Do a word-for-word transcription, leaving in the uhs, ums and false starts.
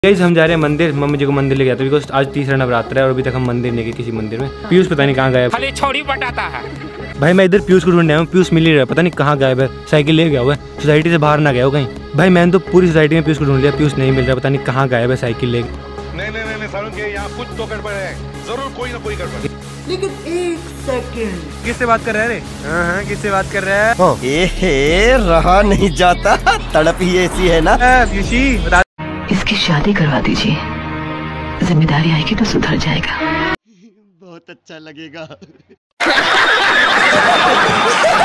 Guys हम जा रहे हैं मंदिर, मम्मी जी को मंदिर ले गया था बिकॉज आज तीसरा नवरात्र है और अभी तक हम मंदिर नहीं गए किसी मंदिर में। पीयूष पता नहीं कहाँ गया है, छोड़ी बताता है भाई। मैं इधर पीयूष को ढूंढ रहा हूँ, पीयूष मिल नहीं रहा, पता नहीं कहाँ गायब है। साइकिल ले गया हुआ है, सोसाइटी से बाहर ना गया हो कहीं। भाई मैंने तो पूरी सोसाइटी में पीयूष को ढूंढ लिया, पीयूष नहीं मिल रहा, पता नहीं कहाँ गायब है साइकिल ले। नहीं नहीं नहीं सारुण के यहाँ कुछ तो गड़बड़ है, जरूर कोई ना कोई गड़बड़। लेकिन एक सेकंड, किससे बात कर रहे हैं? हाँ हाँ किससे बात कर रहे हैं? ए रहा नहीं जाता, तड़प ही ऐसी है ना। पीयूषी बता, इसकी शादी करवा दीजिए, जिम्मेदारी आएगी तो सुधर जाएगा। बहुत अच्छा लगेगा।